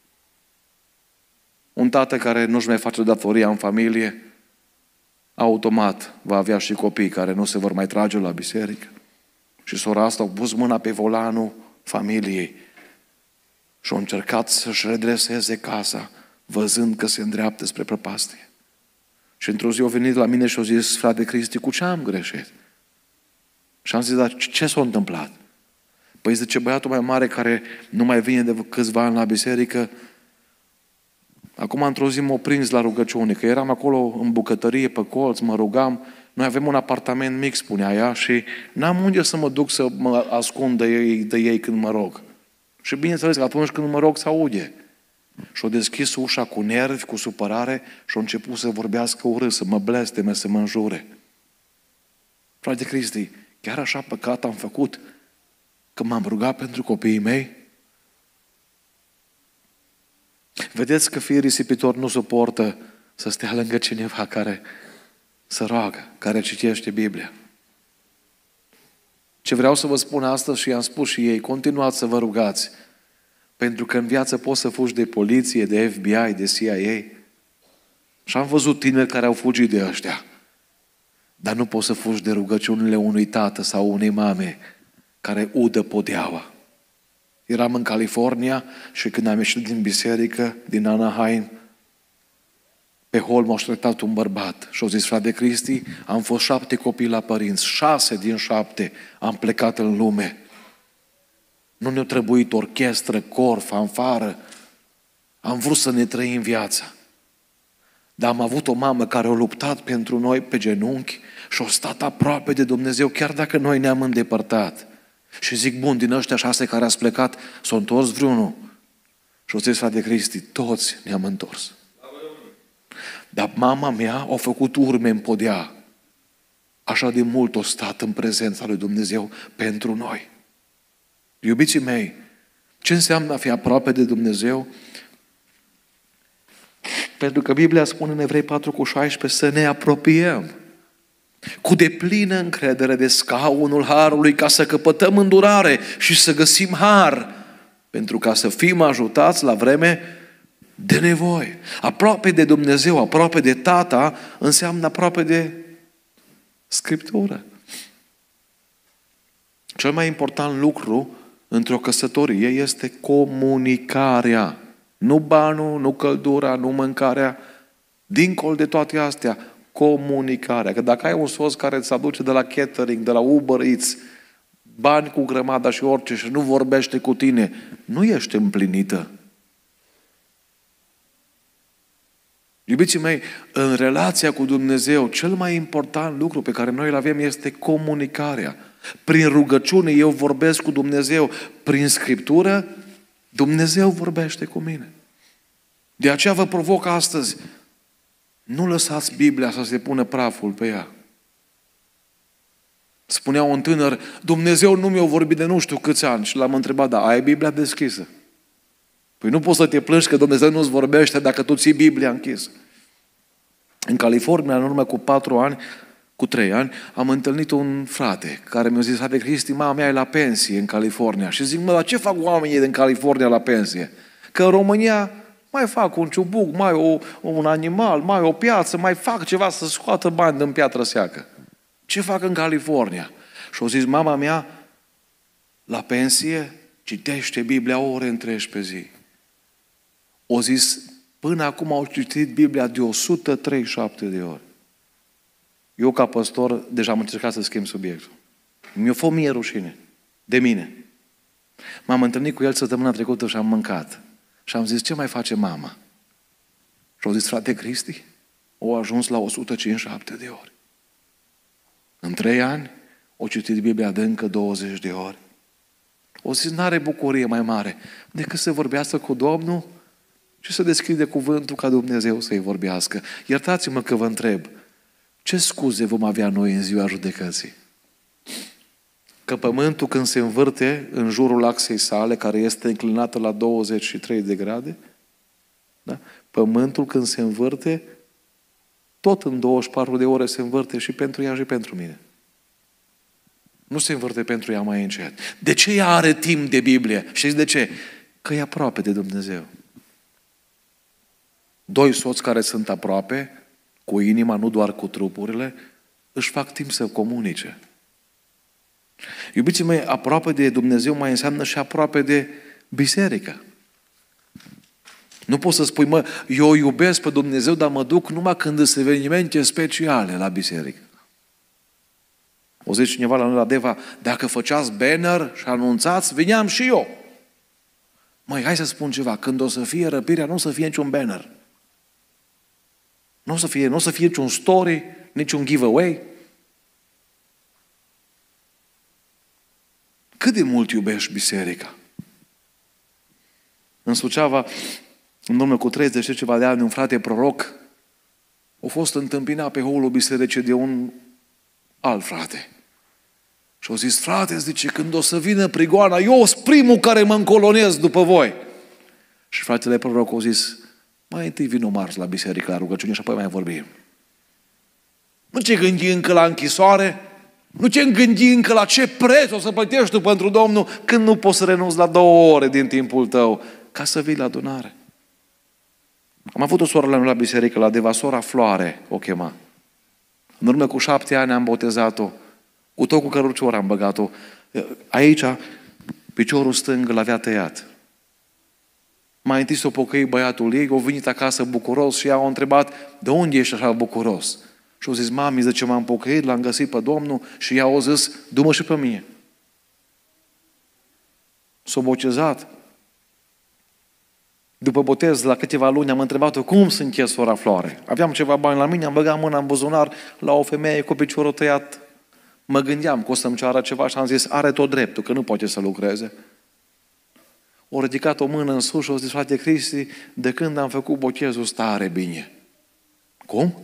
A: Un tată care nu-și mai face datoria în familie, automat va avea și copii care nu se vor mai trage la biserică. Și sora asta a pus mâna pe volanul familiei și a încercat să-și redreseze casa, văzând că se îndreaptă spre prăpastie. Și într-o zi a venit la mine și a zis, frate Cristi, cu ce am greșit? Și am zis, dar ce s-a întâmplat? Păi zice, băiatul mai mare care nu mai vine de câțiva ani la biserică, acum într-o zi m-a prins la rugăciune, că eram acolo în bucătărie pe colț, mă rugam, noi avem un apartament mic, spunea ea, și n-am unde să mă duc să mă ascund de ei când mă rog. Și bineînțeles că atunci când mă rog, se aude. Și-a deschis ușa cu nervi, cu supărare și-a început să vorbească urât, să mă blesteme, să mă înjure. Frate Cristi, chiar așa păcat am făcut că m-am rugat pentru copiii mei? Vedeți că fiii risipitori nu suportă să stea lângă cineva care se roagă, care citește Biblia. Ce vreau să vă spun astăzi și i-am spus și ei, continuați să vă rugați, pentru că în viață poți să fugi de poliție, de FBI, de CIA. Și am văzut tineri care au fugit de ăștia. Dar nu poți să fugi de rugăciunile unui tată sau unei mame care udă podeaua. Eram în California și când am ieșit din biserică, din Anaheim, pe hol m-a așteptat un bărbat și au zis: frate Cristi, am fost 7 copii la părinți, 6 din 7 am plecat în lume. Nu ne-a trebuit orchestră, cor, fanfară. Am vrut să ne trăim viața. Dar am avut o mamă care a luptat pentru noi pe genunchi și a stat aproape de Dumnezeu, chiar dacă noi ne-am îndepărtat. Și zic: bun, din ăștia 6 care ați plecat, s-a întors vreunul? Și o zis: frate Cristi, toți ne-am întors. Dar mama mea a făcut urme în podea. Așa de mult a stat în prezența lui Dumnezeu pentru noi. Iubiții mei, ce înseamnă a fi aproape de Dumnezeu? Pentru că Biblia spune în Evrei 4:16 să ne apropiem cu deplină încredere de scaunul harului, ca să căpătăm îndurare și să găsim har, pentru ca să fim ajutați la vreme de nevoie. Aproape de Dumnezeu, aproape de Tata, înseamnă aproape de Scriptură. Cel mai important lucru într-o căsătorie este comunicarea. Nu banul, nu căldura, nu mâncarea. Dincolo de toate astea, comunicarea. Că dacă ai un soț care îți aduce de la catering, de la Uber Eats, bani cu grămada și orice și nu vorbește cu tine, nu ești împlinită. Iubiții mei, în relația cu Dumnezeu, cel mai important lucru pe care noi îl avem este comunicarea. Prin rugăciune eu vorbesc cu Dumnezeu, prin Scriptură Dumnezeu vorbește cu mine. De aceea vă provoc astăzi, nu lăsați Biblia să se pună praful pe ea. Spunea un tânăr: Dumnezeu nu mi-a vorbit de nu știu câți ani. Și l-am întrebat: da, ai Biblia deschisă? Păi nu poți să te plângi că Dumnezeu nu-ți vorbește dacă tu ții Biblia închisă. În California, în urmă cu 3 ani, am întâlnit un frate care mi-a zis: frate Cristi, mama mea e la pensie în California. Și zic: mă, dar ce fac oamenii din California la pensie? Că în România mai fac un ciubuc, mai un animal, mai o piață, mai fac ceva să scoată bani din piatră seacă. Ce fac în California? Și au zis: mama mea la pensie citește Biblia ore întregi pe zi. O zis: până acum au citit Biblia de 137 de ori. Eu, ca păstor, deja am încercat să schimb subiectul. Mi-a fost mie rușine de mine. M-am întâlnit cu el săptămâna trecută și am mâncat. Și am zis: ce mai face mama? Și au zis: frate Cristi, au ajuns la 157 de ori. În 3 ani, au citit Biblia de încă 20 de ori. O zis: n-are bucurie mai mare decât să vorbească cu Domnul și să deschide cuvântul ca Dumnezeu să-i vorbească. Iertați-mă că vă întreb, ce scuze vom avea noi în ziua judecății? Că pământul, când se învârte în jurul axei sale, care este înclinată la 23 de grade, da? Pământul, când se învârte, tot în 24 de ore se învârte și pentru ea și pentru mine. Nu se învârte pentru ea mai încet. De ce ea are timp de Biblie? Știți de ce? Că e aproape de Dumnezeu. 2 soți care sunt aproape, cu inima, nu doar cu trupurile, își fac timp să comunice. Iubiții mei, aproape de Dumnezeu mai înseamnă și aproape de biserică. Nu poți să spui: mă, eu iubesc pe Dumnezeu, dar mă duc numai când sunt evenimente speciale la biserică. O zice cineva la noi la Deva: dacă făceați banner și anunțați, veneam și eu. Măi, hai să spun ceva, când o să fie răpirea, nu o să fie niciun banner. Nu o să fie niciun story, niciun giveaway. Cât de mult iubești biserica? În Suceava, în urmă cu 30 și ceva de ani, un frate proroc a fost întâmpinat pe holul bisericii de un alt frate. Și au zis: frate, zice, când o să vină prigoana, eu sunt primul care mă încolonez după voi. Și fratele proroc a zis: mai întâi vin o marți la biserică, la rugăciune și apoi mai vorbim. Nu ce gândi încă la închisoare, nu ce gândi încă la ce preț o să plătești tu pentru Domnul, când nu poți să renunți la 2 ore din timpul tău ca să vii la adunare. Am avut o soră la biserică, la Deva, sora Floare o chema. În urmă cu 7 ani am botezat-o, cu tot cu cărucior am băgat-o. Aici, piciorul stâng l-avea tăiat.
B: Mai întâi s-a pocăit băiatul ei, a venit acasă bucuros și ea a întrebat, de unde ești așa bucuros? Și a zis, mami, zice, m-am pocăit, l-am găsit pe Domnul și ea a zis, du-mă și pe mine. S-a botezat. După botez, la câteva luni, am întrebat-o, cum sunteți, sora Floare? Aveam ceva bani la mine, am băgat mâna în buzunar la o femeie cu piciorul tăiat. Mă gândeam că o să-mi ceară ceva și am zis, are tot dreptul, că nu poate să lucreze. O ridicat o mână în sus și o zis, frate Cristi, de când am făcut botezul, stare bine. Cum?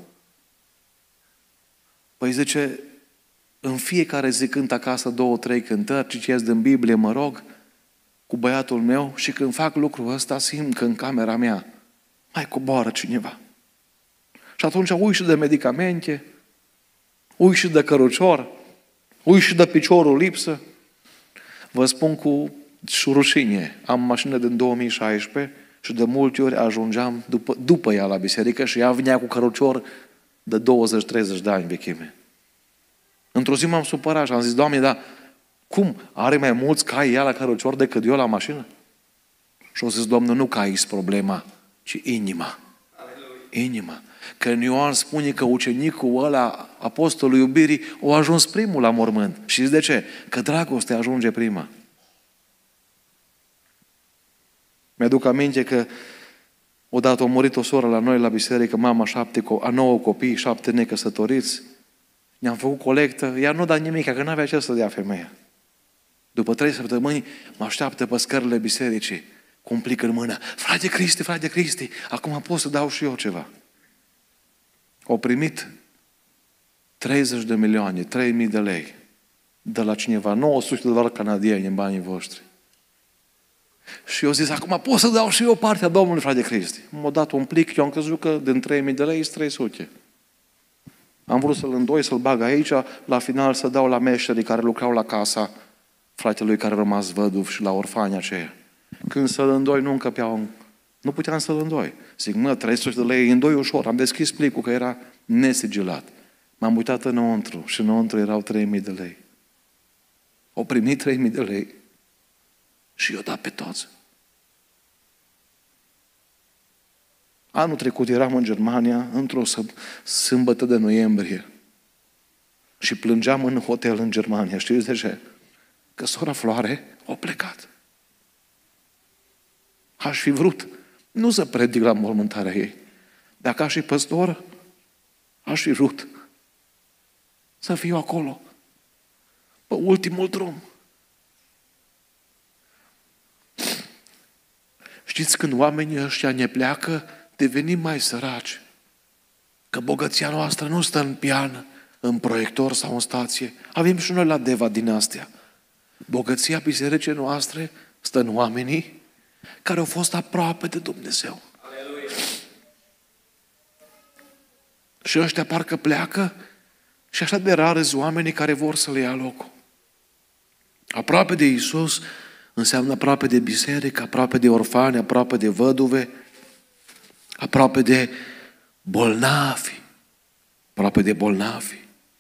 B: Păi zice, în fiecare zi cânt acasă 2-3 cântări, citesc din Biblie, mă rog, cu băiatul meu și când fac lucrul ăsta, simt că în camera mea mai coboară cineva. Și atunci ui și de medicamente, ui și de cărucior, ui și de piciorul lipsă. Vă spun cu rușine, am mașină din 2016 și de multe ori ajungeam după ea la biserică și ea vinea cu cărucior de 20-30 de ani vechime. Într-o zi m-am supărat și am zis, Doamne, dar cum? Are mai mulți cai ea la cărucior decât eu la mașină? Și au zis, Domnul, nu caii problema, ci inima. Inima. Că în Ioan spune că ucenicul ăla, apostolul iubirii, a ajuns primul la mormânt. Și de ce? Că dragostea ajunge prima. Mi-aduc aminte că odată a murit o soră la noi la biserică, mama a 9 copii, 7 necăsătoriți. Ne-am făcut colectă, ea nu da nimic, că n-avea ce să dea femeia. După 3 săptămâni mă așteaptă pe scările bisericii, cu un plic în mână. Frate Cristi, acum pot să dau și eu ceva. Au primit 30 de milioane, 3.000 de lei de la cineva, 900 de dolari canadieni în banii voștri. Și eu zis, acum pot să dau și eu partea Domnului, frate Cristi. M-a dat un plic, eu am crezut că din 3.000 de lei sunt 300. Am vrut să-l îndoi, să-l bag aici, la final să dau la meșterii care lucrau la casa fratelui care a rămas văduv și la orfanii aceia. Când să-l îndoi, nu încăpeau, nu puteam să-l îndoi. Zic, 300 de lei, îndoi ușor. Am deschis plicul, că era nesigilat. M-am uitat înăuntru și înăuntru erau 3.000 de lei. Au primit 3.000 de lei și i-au dat pe toți. Anul trecut eram în Germania, într-o sâmbătă de noiembrie și plângeam în hotel în Germania. Știți de ce? Că sora Floare a plecat. Aș fi vrut nu să predic la mormântarea ei. Dacă aș fi păstor, aș fi vrut să fiu acolo, pe ultimul drum. Știți, când oamenii ăștia ne pleacă, devenim mai săraci. Că bogăția noastră nu stă în pian, în proiector sau în stație. Avem și noi la Deva din astea. Bogăția bisericii noastre stă în oamenii care au fost aproape de Dumnezeu. Aleluia. Și ăștia parcă pleacă și așa de rare sunt oamenii care vor să le ia locul. Aproape de Iisus înseamnă aproape de biserică, aproape de orfani, aproape de văduve, aproape de bolnavi. Aproape de bolnavi.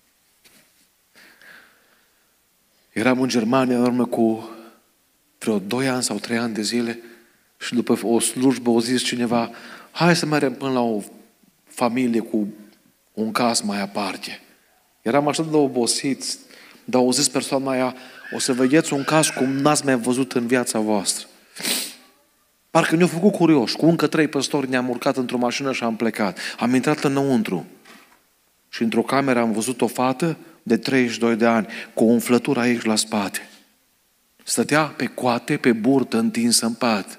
B: Eram în Germania în urmă cu vreo 2 ani sau 3 ani de zile și după o slujbă a zis cineva, hai să mergem până la o familie cu un caz mai aparte. Eram așa de obosiți, dar au zis persoana aia, o să vedeți un caz cum n-ați mai văzut în viața voastră. Parcă ne-au făcut curioși. Cu încă 3 păstori ne-am urcat într-o mașină și am plecat. Am intrat înăuntru și într-o cameră am văzut o fată de 32 de ani, cu o umflătură aici la spate. Stătea pe coate, pe burtă, întinsă în pat.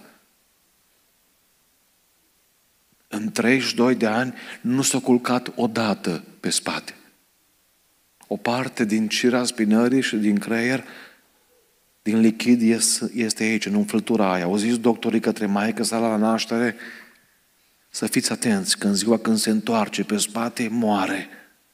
B: În 32 de ani nu s-a culcat odată pe spate. O parte din cira spinării și din creier, din lichid, este aici, în umflătura aia. Au zis doctorii către maică sa la naștere, să fiți atenți, că în ziua când se întoarce pe spate, moare.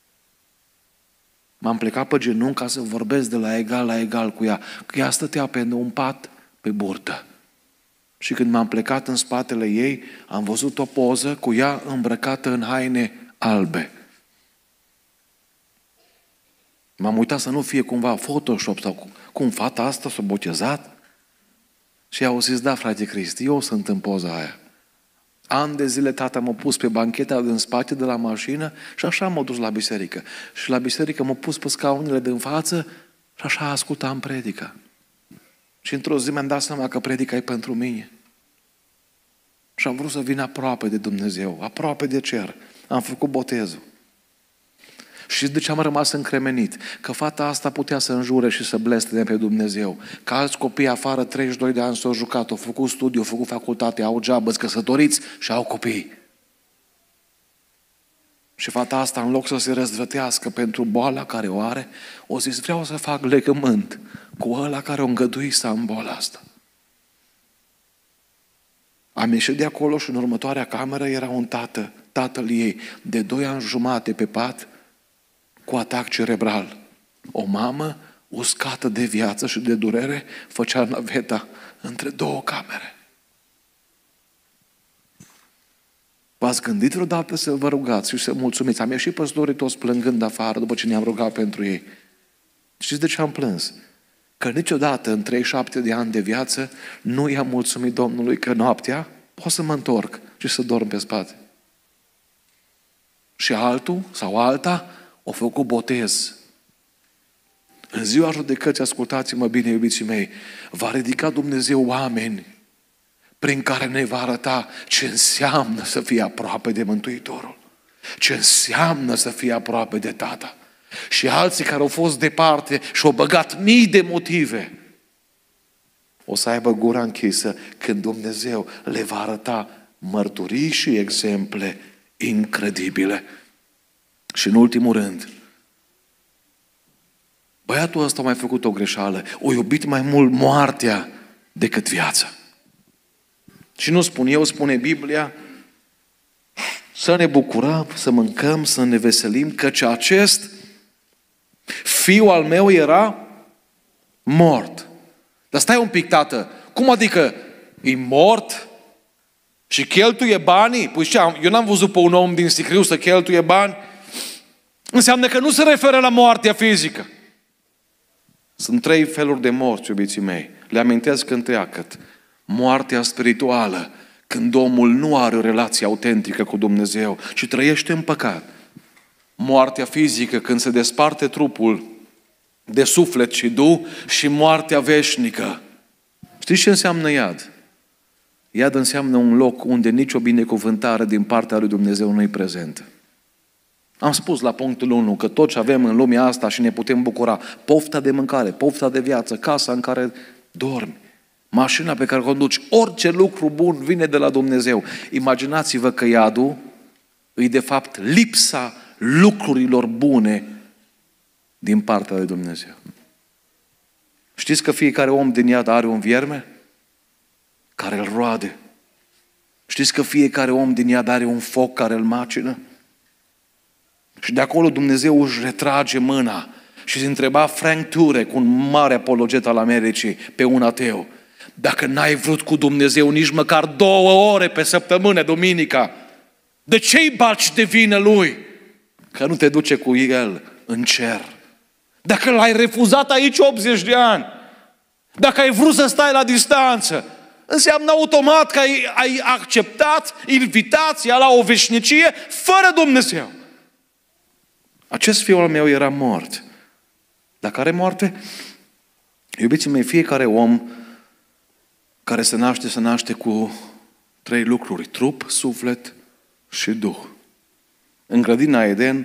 B: M-am plecat pe genunchi ca să vorbesc de la egal cu ea, că ea stătea pe un pat, pe burtă. Și când m-am plecat în spatele ei, am văzut o poză cu ea îmbrăcată în haine albe. M-am uitat să nu fie cumva Photoshop sau cum fata asta s-a botezat. Și i-au zis, da, frate Cristi, eu sunt în poza aia. Ani de zile tata m-a pus pe bancheta din spate de la mașină și așa m-a dus la biserică. Și la biserică m-a pus pe scaunele din față și așa ascultam predica. Și într-o zi mi-am dat seama că predica e pentru mine. Și am vrut să vin aproape de Dumnezeu, aproape de cer. Am făcut botezul. Și de ce am rămas încremenit? Că fata asta putea să înjure și să blesteme pe Dumnezeu. Că alți copii afară, 32 de ani, s-au jucat, au făcut studiu, au făcut facultate, au geabă, căsătoriți și au copii. Și fata asta, în loc să se răzvrătească pentru boala care o are, o zis, vreau să fac legământ cu ăla care o îngădui să am boala asta. Am ieșit de acolo și în următoarea cameră era un tatăl ei, de 2 ani jumate pe pat, cu atac cerebral. O mamă uscată de viață și de durere făcea naveta între 2 camere. V-ați gândit vreodată să vă rugați și să mulțumiți? Am ieșit păstorii toți plângând afară după ce ne-am rugat pentru ei. Știți de ce am plâns? Că niciodată în 37 de ani de viață nu i-am mulțumit Domnului că noaptea pot să mă întorc și să dorm pe spate. Și altul sau alta au făcut botez. În ziua judecății, ascultați-mă bine, iubiții mei, va ridica Dumnezeu oameni prin care ne va arăta ce înseamnă să fie aproape de Mântuitorul, ce înseamnă să fie aproape de Tata. Și alții care au fost departe și au băgat mii de motive, o să aibă gura închisă când Dumnezeu le va arăta mărturii și exemple incredibile. Și în ultimul rând, băiatul ăsta a mai făcut o greșeală. O iubit mai mult moartea decât viața. Și nu spun eu, spune Biblia, să ne bucurăm, să mâncăm, să ne veselim, căci acest fiul al meu era mort. Dar stai un pic, tată, cum adică e mort și cheltuie banii? Păi ce, eu n-am văzut pe un om din sicriu să cheltuie bani. Înseamnă că nu se referă la moartea fizică. Sunt 3 feluri de morți, iubiții mei. Le amintesc întreagăt. Moartea spirituală, când omul nu are o relație autentică cu Dumnezeu și trăiește în păcat. Moartea fizică, când se desparte trupul de suflet și duh, și moartea veșnică. Știți ce înseamnă iad? Iad înseamnă un loc unde nicio binecuvântare din partea lui Dumnezeu nu e prezentă. Am spus la punctul 1 că tot ce avem în lumea asta și ne putem bucura, pofta de mâncare, pofta de viață, casa în care dormi, mașina pe care o conduci, orice lucru bun vine de la Dumnezeu. Imaginați-vă că iadul e de fapt lipsa lucrurilor bune din partea lui Dumnezeu. Știți că fiecare om din iad are un vierme care îl roade. Știți că fiecare om din iad are un foc care îl macină? Și de acolo Dumnezeu își retrage mâna și se întreba Frank Turek, un mare apologet al Americii, pe un ateu: dacă n-ai vrut cu Dumnezeu nici măcar 2 ore pe săptămână, duminica, de ce-i baci de vină Lui? Că nu te duce cu El în cer. Dacă l-ai refuzat aici 80 de ani, dacă ai vrut să stai la distanță, înseamnă automat că ai acceptat invitația la o veșnicie fără Dumnezeu. Acest fiul al meu era mort. Dar care moarte? Iubiții mei, fiecare om care se naște cu 3 lucruri: trup, suflet și duh. În grădina Eden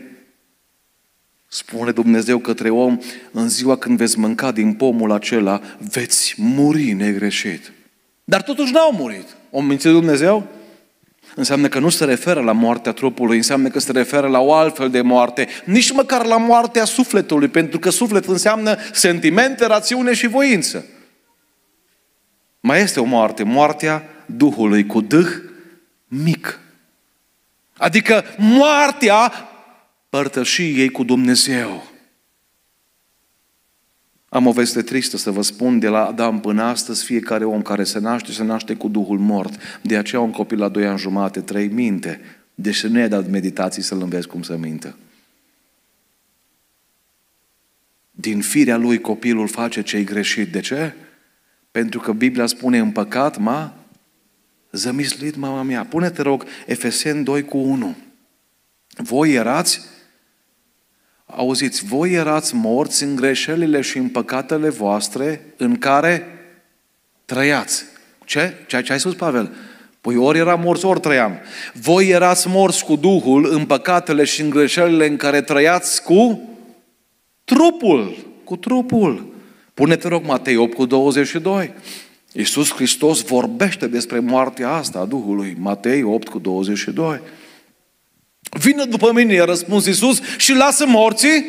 B: spune Dumnezeu către om: în ziua când veți mânca din pomul acela, veți muri negreșit. Dar totuși n-au murit. O mințit Dumnezeu? Înseamnă că nu se referă la moartea trupului, înseamnă că se referă la o altfel de moarte, nici măcar la moartea sufletului, pentru că suflet înseamnă sentimente, rațiune și voință. Mai este o moarte, moartea Duhului, cu D mic. Adică moartea părtășiei cu Dumnezeu. Am o veste tristă să vă spun: de la Adam până astăzi, fiecare om care se naște cu Duhul mort. De aceea un copil la 2 ani jumate, 3 minte, deși nu i-a dat meditații să-l înveți cum să mintă. Din firea lui copilul face ce-i greșit. De ce? Pentru că Biblia spune, în păcat m-a zămisluit mama mea. Pune-te, rog, Efeseni 2:1. Voi erați, auziți, voi erați morți în greșelile și în păcatele voastre în care trăiați. Ce? Ce ai spus, Pavel? Păi ori eram morți, ori trăiam. Voi erați morți cu Duhul în păcatele și în greșelile în care trăiați cu trupul. Cu trupul. Pune-te, rog, Matei 8:22. Iisus Hristos vorbește despre moartea asta a Duhului. Matei 8:22. Vină după mine, i-a răspuns Iisus, și lasă morții.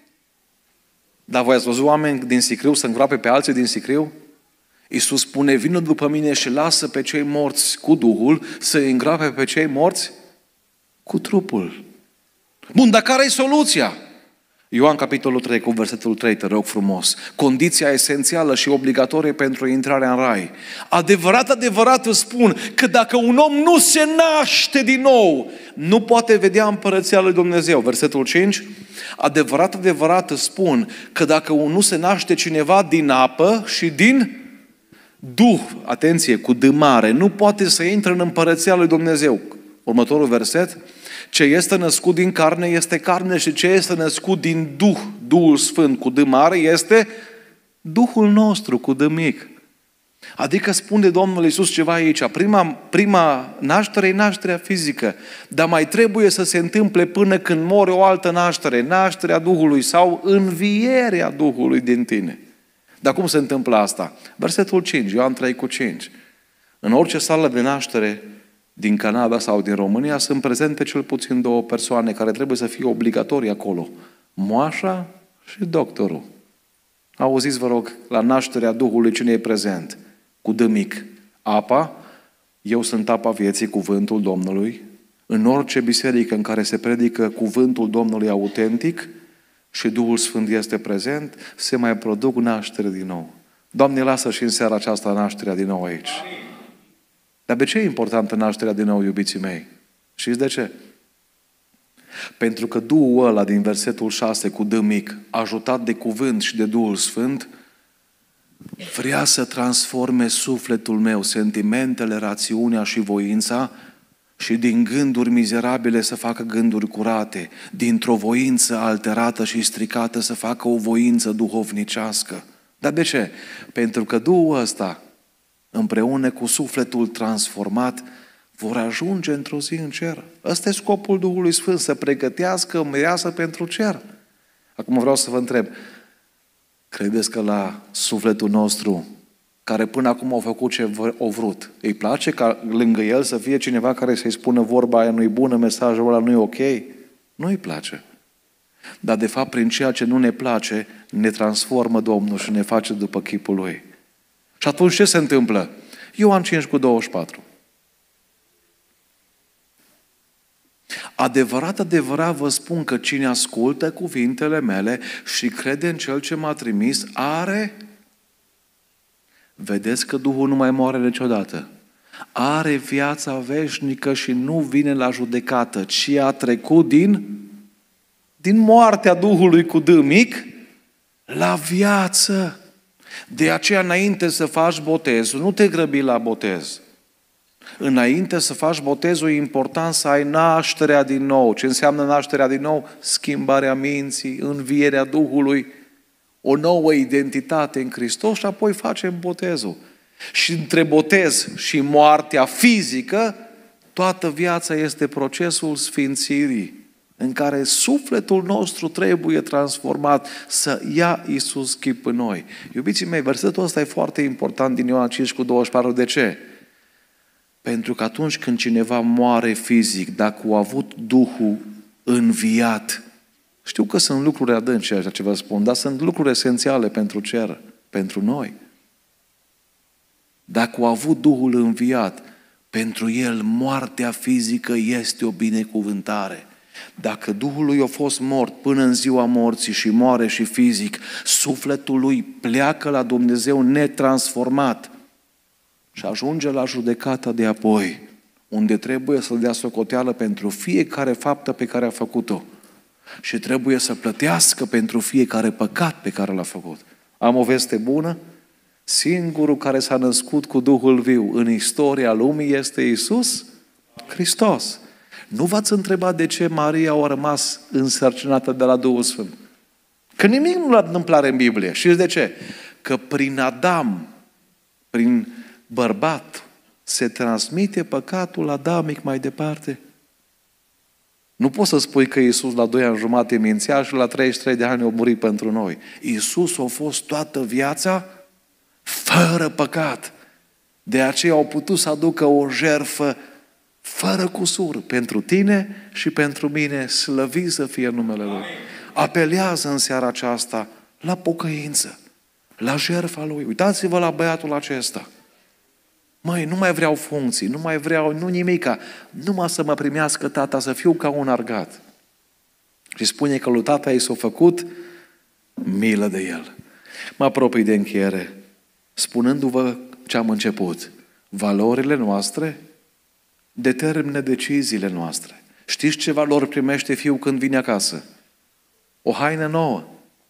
B: Dar voi ați văzut oameni din sicriu să îngroape pe alții din sicriu? Iisus spune, vină după mine și lasă pe cei morți cu Duhul să îi îngroape pe cei morți cu trupul. Bun, dar care e soluția? Ioan capitolul 3 cu versetul 3, te rog frumos. Condiția esențială și obligatorie pentru intrarea în rai. Adevărat îți spun că dacă un om nu se naște din nou, nu poate vedea împărăția lui Dumnezeu. Versetul 5. Adevărat îți spun că dacă nu se naște cineva din apă și din Duh, atenție, cu D mare, nu poate să intre în împărăția lui Dumnezeu. Următorul verset. Ce este născut din carne este carne și ce este născut din Duh, Duhul Sfânt cu D mare, este Duhul nostru cu D mic. Adică spune Domnul Iisus ceva aici. Prima naștere e nașterea fizică, dar mai trebuie să se întâmple până când mori o altă naștere, nașterea Duhului sau învierea Duhului din tine. Dar cum se întâmplă asta? Versetul 5, Ioan 3:5. În orice sală de naștere din Canada sau din România sunt prezente cel puțin două persoane care trebuie să fie obligatorii acolo. Moașa și doctorul. Auziți, vă rog, la nașterea Duhului cine e prezent? Cu D mic. Apa. Eu sunt apa vieții, cuvântul Domnului. În orice biserică în care se predică cuvântul Domnului autentic și Duhul Sfânt este prezent, se mai produc naștere din nou. Doamne, lasă și în seara aceasta nașterea din nou aici. Dar de ce e importantă nașterea din nou, iubiții mei? Știți de ce? Pentru că Duhul ăla din versetul 6 cu D mic, ajutat de cuvânt și de Duhul Sfânt, vrea să transforme sufletul meu, sentimentele, rațiunea și voința și din gânduri mizerabile să facă gânduri curate, dintr-o voință alterată și stricată să facă o voință duhovnicească. Dar de ce? Pentru că Duhul ăsta, împreună cu sufletul transformat, vor ajunge într-o zi în cer. Ăsta e scopul Duhului Sfânt, să pregătească o mireasă pentru cer. Acum vreau să vă întreb, credeți că la sufletul nostru, care până acum au făcut ce au vrut, îi place ca lângă el să fie cineva care să-i spună vorba aia nu-i bună, mesajul ăla nu-i ok? Nu îi place. Dar de fapt, prin ceea ce nu ne place, ne transformă Domnul și ne face după chipul Lui. Și atunci ce se întâmplă? Ioan 5:24. Adevărat vă spun că cine ascultă cuvintele mele și crede în Cel ce m-a trimis, are... Vedeți că Duhul nu mai moare niciodată. Are viața veșnică și nu vine la judecată, ci a trecut din moartea Duhului cu D mic la viață. De aceea, înainte să faci botezul, nu te grăbi la botez. Înainte să faci botezul, e important să ai nașterea din nou. Ce înseamnă nașterea din nou? Schimbarea minții, învierea Duhului, o nouă identitate în Hristos și apoi facem botezul. Și între botez și moartea fizică, toată viața este procesul sfințirii, în care sufletul nostru trebuie transformat să ia Iisus chip în noi. Iubiții mei, versetul ăsta e foarte important din Ioan 5:24. De ce? Pentru că atunci când cineva moare fizic, dacă a avut Duhul înviat, știu că sunt lucruri adânci așa ce vă spun, dar sunt lucruri esențiale pentru cer, pentru noi. Dacă a avut Duhul înviat, pentru el moartea fizică este o binecuvântare. Dacă Duhul lui a fost mort până în ziua morții și moare și fizic, sufletul lui pleacă la Dumnezeu netransformat și ajunge la judecata de apoi, unde trebuie să dea socoteală pentru fiecare faptă pe care a făcut-o și trebuie să plătească pentru fiecare păcat pe care l-a făcut. Am o veste bună? Singurul care s-a născut cu Duhul viu în istoria lumii este Iisus Hristos. Nu v-ați întrebat de ce Maria a rămas însărcinată de la Duhul Sfânt? Că nimic nu la întâmplare în Biblie. Știți de ce? Că prin Adam, prin bărbat, se transmite păcatul adamic mai departe. Nu poți să spui că Iisus la 2 ani jumate mințea și la 33 de ani a murit pentru noi. Iisus a fost toată viața fără păcat. De aceea au putut să aducă o jertfă fără cusur pentru tine și pentru mine, slăvit să fie numele Lui. Apelează în seara aceasta la pocăință, la jertfa Lui. Uitați-vă la băiatul acesta. Măi, nu mai vreau funcții, nu mai vreau, nu nimica, numai să mă primească tata, să fiu ca un argat. Și spune că lui tata i s-a făcut milă de el. Mă apropii de încheiere, spunându-vă ce am început. Valorile noastre determină deciziile noastre. Știți ce valori primește fiul când vine acasă? O haină nouă,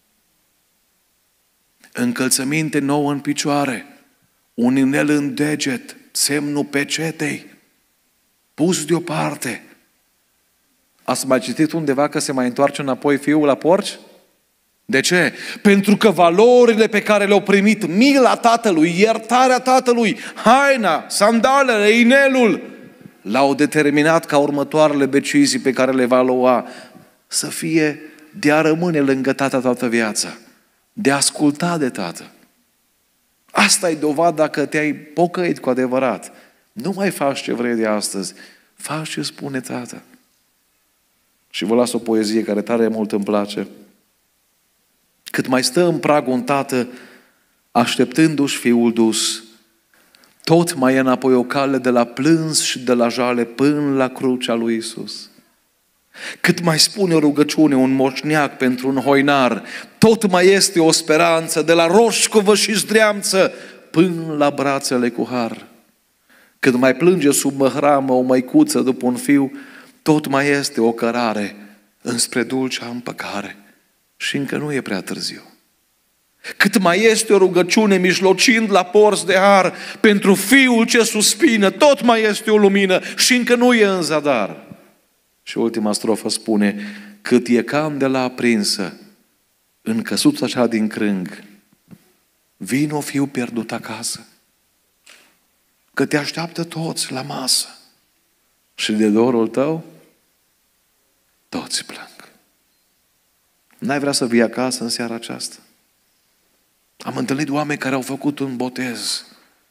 B: încălțăminte nouă în picioare, un inel în deget, semnul pecetei, pus deoparte. Ați mai citit undeva că se mai întoarce înapoi fiul la porci? De ce? Pentru că valorile pe care le-au primit, mila tatălui, iertarea tatălui, haina, sandalele, inelul, l-au determinat ca următoarele decizii pe care le va lua să fie de a rămâne lângă tata toată viața, de a asculta de tată. Asta e dovada că te-ai pocăit cu adevărat. Nu mai faci ce vrei de astăzi, faci ce spune tata. Și vă las o poezie care tare mult îmi place. Cât mai stă în pragul un tată, așteptându-și fiul dus, tot mai e înapoi o cale de la plâns și de la jale până la crucea lui Iisus. Cât mai spune o rugăciune un moșneac pentru un hoinar, tot mai este o speranță de la roșcovă și zdreamță până la brațele cu har. Cât mai plânge sub măhramă o măicuță după un fiu, tot mai este o cărare înspre dulcea împăcare și încă nu e prea târziu. Cât mai este o rugăciune mijlocind la porți de har pentru fiul ce suspină, tot mai este o lumină și încă nu e în zadar. Și ultima strofă spune, cât e candela aprinsă în căsuța cea din crâng, vino fiu pierdut acasă, că te așteaptă toți la masă și de dorul tău toți plâng. N-ai vrea să vii acasă în seara aceasta? Am întâlnit oameni care au făcut un botez,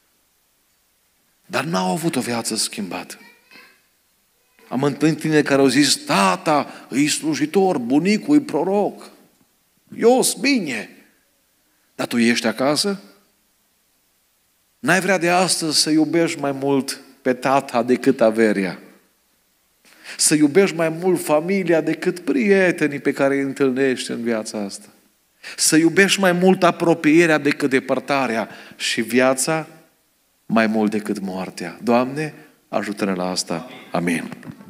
B: dar n-au avut o viață schimbată. Am întâlnit tineri care au zis, tata, îi slujitor, bunicul, îi proroc. Eu sunt bine. Dar tu ești acasă? N-ai vrea de astăzi să iubești mai mult pe tata decât averia? Să iubești mai mult familia decât prietenii pe care îi întâlnești în viața asta? Să iubești mai mult apropierea decât depărtarea și viața mai mult decât moartea? Doamne, ajută-ne la asta. Amin.